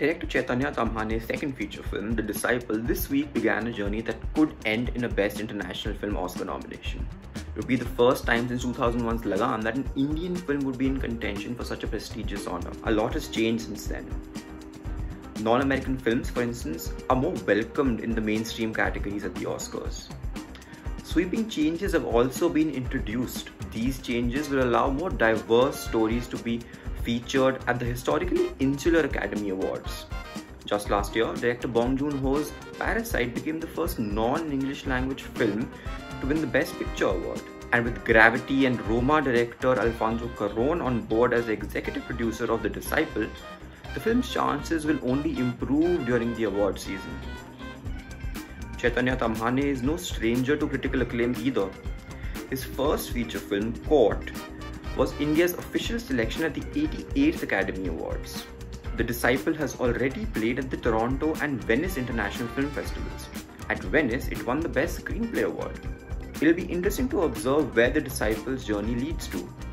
Director Chaitanya Tamhane's second feature film, The Disciple, this week began a journey that could end in a Best International Film Oscar nomination. It would be the first time since 2001's Lagan that an Indian film would be in contention for such a prestigious honor. A lot has changed since then. Non-American films, for instance, are more welcomed in the mainstream categories at the Oscars. Sweeping changes have also been introduced. These changes will allow more diverse stories to be featured at the historically insular Academy Awards. Just last year, director Bong Joon-ho's Parasite became the first non-English language film to win the Best Picture award. And with Gravity and Roma director Alfonso Cuarón on board as the executive producer of The Disciple, the film's chances will only improve during the award season. Chaitanya Tamhane is no stranger to critical acclaim either. His first feature film, Caught, was India's official selection at the 88th Academy Awards. The Disciple has already played at the Toronto and Venice International Film Festivals. At Venice, it won the Best Screenplay Award. It'll be interesting to observe where The Disciple's journey leads to.